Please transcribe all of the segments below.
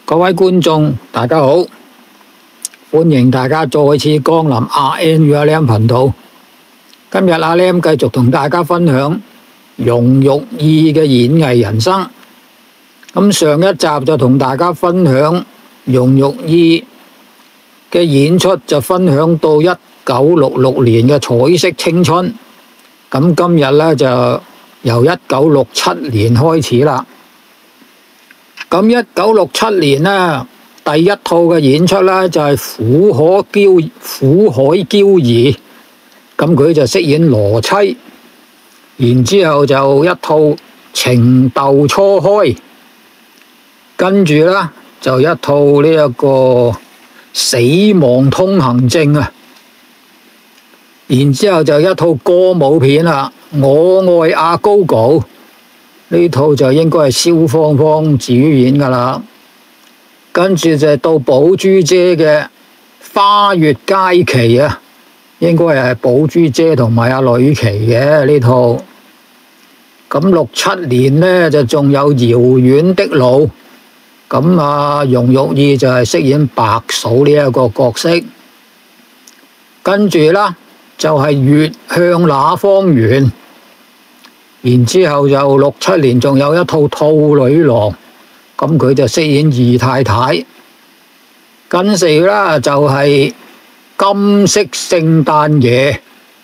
各位觀眾，大家好，歡迎大家再次光臨阿 N 與阿 Lam 頻道。今日阿 Lam 繼續同大家分享容玉意嘅演藝人生。咁上一集就同大家分享容玉意嘅演出，就分享到1966年嘅彩色青春。咁今日呢，就由1967年開始啦。咁1967年呢，第一套嘅演出呢，就係苦海驕兒，咁佢就飾演羅妻。然之後就一套情竇初開，跟住呢，就一套呢一個死亡通行證啊。然之後就一套歌舞片啦，我愛阿高高，呢套就應該係蕭芳芳主演噶啦。跟住就到寶珠姐嘅花月佳期啊，應該係寶珠姐同埋阿呂琪嘅呢套。咁67年呢，就仲有遙遠的路，咁啊容玉意就係飾演白嫂呢一個角色。跟住啦，就係月向那方圓，然之後就67年仲有一套兔女郎，咁佢就飾演二太太。跟住啦就係金色聖誕夜，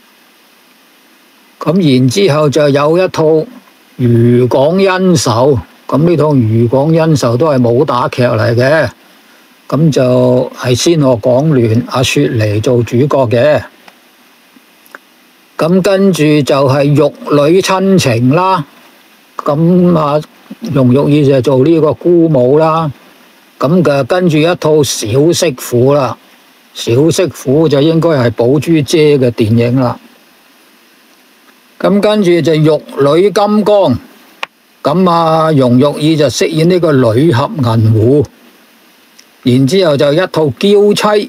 咁然之後就有一套漁港恩仇，咁呢套漁港恩仇都係武打劇嚟嘅，咁就係仙鶴廣亂阿雪梨做主角嘅。咁跟住就係玉女親情啦，咁啊容玉意就做呢個姑母啦。咁嘅跟住一套小媳婦啦，小媳婦就應該係寶珠姐嘅電影啦。咁跟住就玉女金剛，咁啊容玉意就飾演呢個女俠銀狐。然之後就一套嬌妻。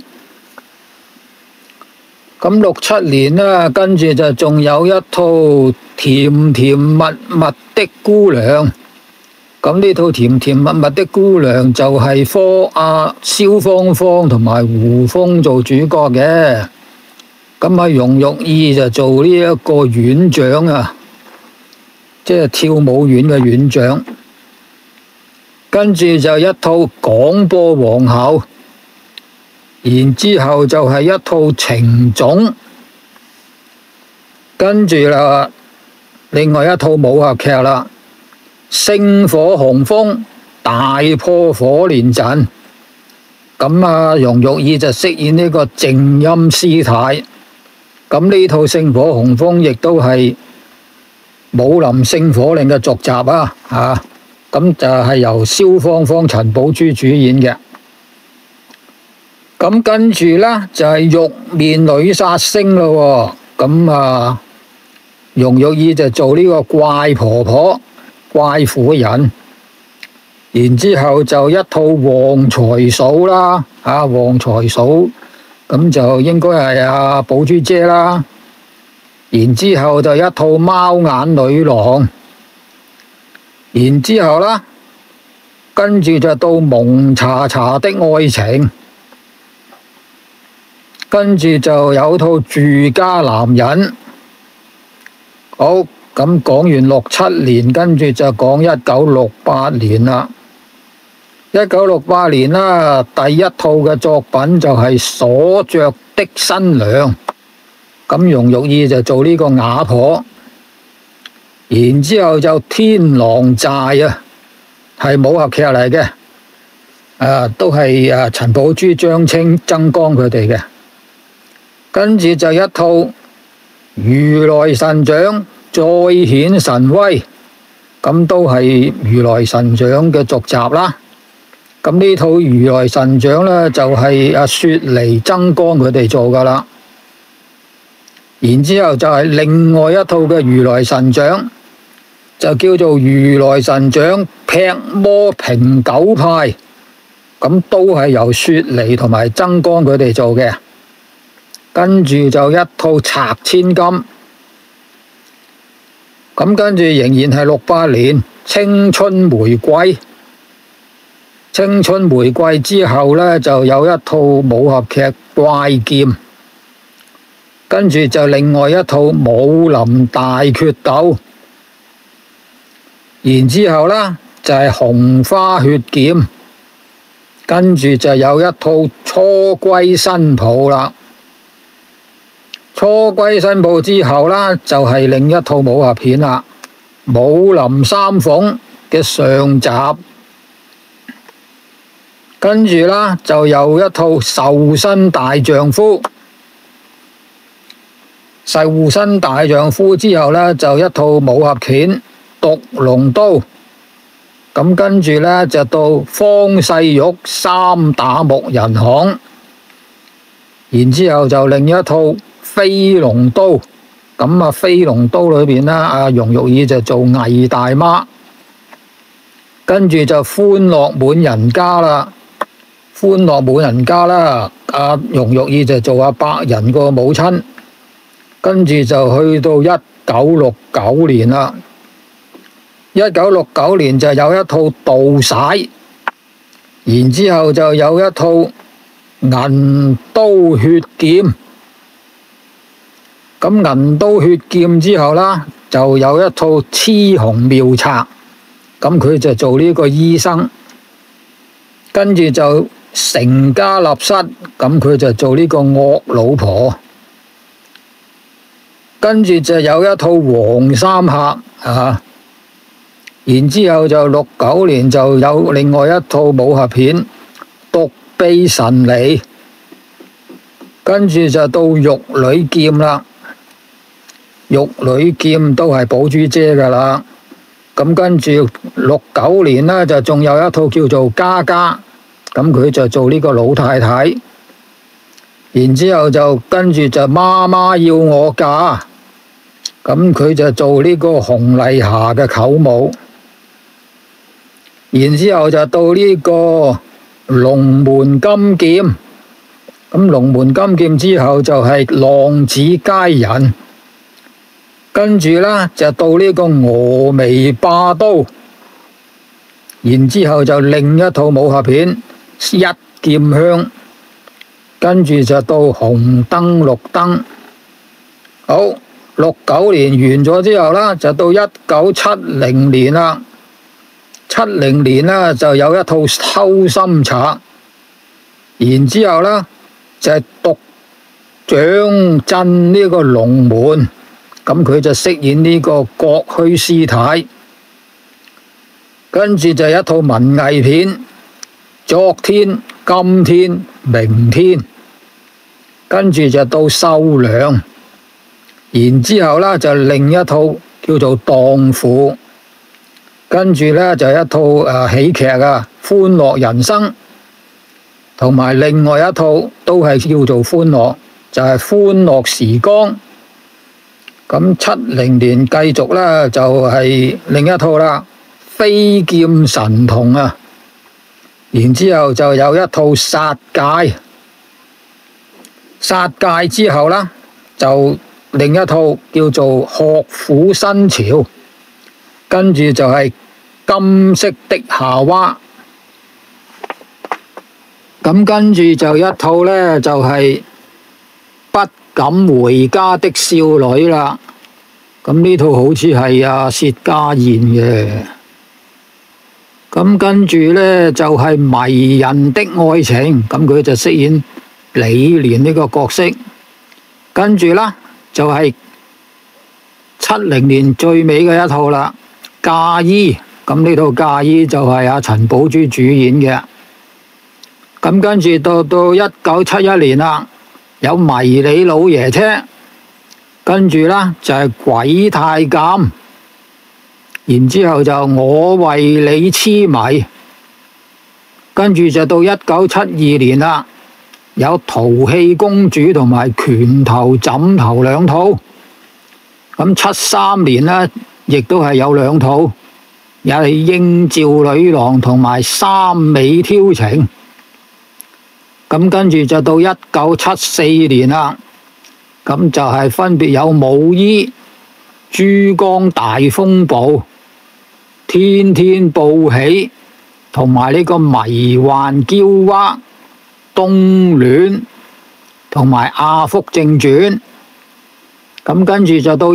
咁67年啦，跟住就仲有一套甜甜蜜蜜的姑娘。咁呢套甜甜蜜蜜的姑娘就係蕭芳芳同埋胡楓做主角嘅。咁啊容玉意就做呢一個院長啊，即係跳舞院嘅院長。跟住就一套廣播皇后。然之後就係一套情種，跟住啦，另外一套武俠劇啦，星火雄風大破火連陣。咁啊容玉意就飾演呢個靜音師太。咁呢套星火雄風亦都係武林聖火令嘅續集啊，咁就係由蕭芳芳、陳寶珠主演嘅。咁跟住呢，就係玉面女殺星咯。咁啊容玉意就做呢個怪婆婆、怪婦人。然之後就一套旺財嫂啦，旺財嫂咁就應該係阿寶珠姐啦。然之後就一套貓眼女郎。然之後啦，跟住就到蒙查查的愛情。跟住就有套住家男人。好，咁講完67年，跟住就講1968年啦。1968年啦，第一套嘅作品就係所着的新娘。咁容玉意就做呢個啞婆。然之後就天狼寨啊，係武俠劇嚟嘅，都係陳寶珠、張青、曾江佢哋嘅。跟住就一套如來神掌再顯神威，咁都係如來神掌嘅續集啦。咁呢套如來神掌呢，就係阿雪梨、曾江佢哋做噶啦。然之後就係另外一套嘅如來神掌，就叫做如來神掌劈魔平九派，咁都係由雪梨同埋曾江佢哋做嘅。跟住就一套拆千金。咁跟住仍然係68年青春玫瑰。 青春玫瑰之後呢，就有一套武俠劇《怪劍》，跟住就另外一套《武林大決鬥》，然之後呢就係《紅花血劍》，跟住就有一套《初歸新抱》啦。初歸新抱之後呢，就係另一套武俠片啦，《武林三鳳》嘅上集。跟住啦，就有一套《瘦身大丈夫》，瘦身大丈夫之後呢，就一套武俠片《毒龍刀》。咁跟住呢，就到方世玉三打木人行，然之後就另一套《飛龍刀》。咁啊，《飛龍刀》裏邊呢，阿容玉兒就做魏大媽，跟住就《歡樂滿人家》啦。歡樂滿人家啦，阿容玉兒就做阿伯仁個母親，跟住就去到1969年啦。1969年就有一套《盜璽》，然之後就有一套《銀刀血劍》。咁《銀刀血劍》之後啦，就有一套《雌雄妙策》，咁佢就做呢個醫生，跟住就成家立室，咁佢就做呢個惡老婆。跟住就有一套黃三客啊，然之後就69年就有另外一套武俠片《獨臂神尼》，跟住就到《玉女劍》啦，《玉女劍》都係寶珠姐噶啦。咁跟住69年呢，就仲有一套叫做《家家》。咁佢就做呢個老太太，然之後就跟住就媽媽要我嫁，咁佢就做呢個洪麗霞嘅舅母，然之後就到呢個龍門金劍，咁龍門金劍之後就係浪子佳人，跟住呢，就到呢個峨眉霸刀，然之後就另一套武俠片一劍香，跟住就到紅燈綠燈。好，69年完咗之後啦，就到1970年啦。70年呢，就有一套《偷心賊》，然之後呢就係獨掌鎮呢個龍門，咁佢就飾演呢個郭虛師太。跟住就有一套文藝片。昨天、今天、明天，跟住就到收娘，然之後呢就另一套叫做《蕩婦》，跟住呢就一套喜劇啊，《歡樂人生》，同埋另外一套都係叫做歡樂，就係《歡樂時光》。咁70年繼續呢，就係另一套啦，《飛劍神童》啊。然之後就有一套殺戒，殺戒之後呢，就另一套叫做學府新潮，跟住就係金色的夏娃，咁跟住就一套呢，就係不敢回家的少女啦，咁呢套好似係阿薛家燕嘅。咁跟住呢，就係迷人的愛情，咁佢就飾演李蓮呢個角色。跟住啦，就係70年最尾嘅一套啦，嫁衣。咁呢套嫁衣就係阿陳寶珠主演嘅。咁跟住到1971年啦，有迷你老爺車。跟住啦，就係鬼太監。然之後就我為你痴迷，跟住就到1972年啦，有淘氣公主同埋拳頭枕頭兩套。咁73年呢，亦都係有兩套，又係應召女郎同埋三美挑情。咁跟住就到1974年啦，咁就係分別有舞衣、珠江大風暴、天天報喜、 同埋呢個迷幻嬌娃、冬戀同埋阿福正傳。咁跟住就到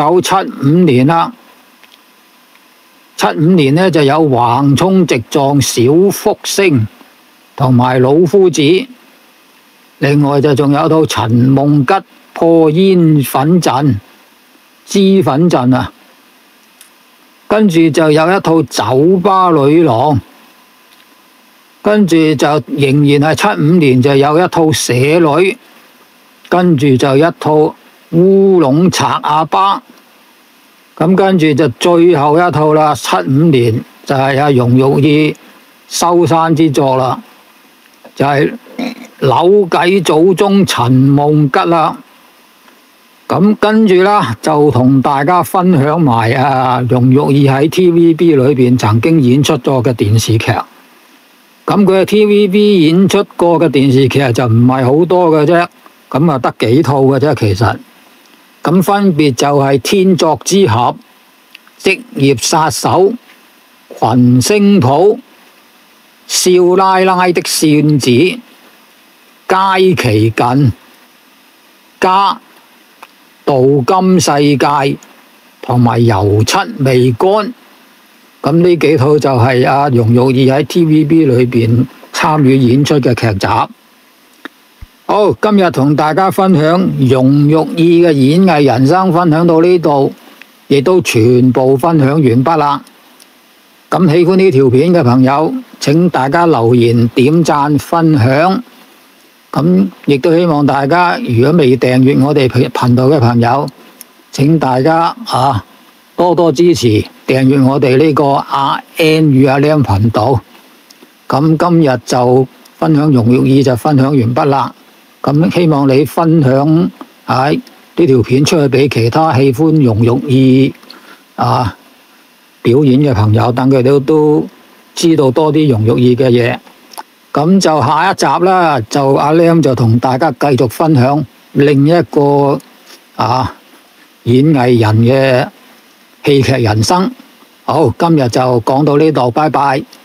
1975年啦。75年呢就有橫衝直撞小福星同埋老夫子，另外就仲有套陳夢吉破煙粉陣、脂粉陣啊，跟住就有一套酒吧女郎，跟住就仍然係75年就有一套舍女，跟住就一套烏龍賊阿爸。咁跟住就最後一套啦，75年就係阿容玉意收山之作啦，就係扭計祖宗陳夢吉啦。咁跟住啦，就同大家分享埋容玉意喺 TVB 裏邊曾經演出咗嘅電視劇。咁佢喺 TVB 演出過嘅電視劇就唔係好多嘅啫，咁啊得幾套嘅啫其實。咁分別就係天作之合、職業殺手、群星譜、少奶奶的扇子、佳期近、家、鍍金世界同埋油漆未乾。咁呢幾套就係容玉意喺 TVB 裏邊參與演出嘅劇集。好，今日同大家分享容玉意嘅演藝人生，分享到呢度，亦都全部分享完畢啦。咁喜歡呢條片嘅朋友，請大家留言、點讚、分享。咁亦都希望大家，如果未訂閱我哋頻道嘅朋友，請大家多多支持訂閱我哋呢個阿 N 與阿 Lam 頻道。咁今日就分享容玉意就分享完畢啦。咁希望你分享呢條片出去俾其他喜歡容玉意表演嘅朋友，等佢哋都知道多啲容玉意嘅嘢。咁就下一集啦，就阿 Lam 就同大家繼續分享另一個演藝人嘅戲劇人生。好，今日就講到呢度，拜拜。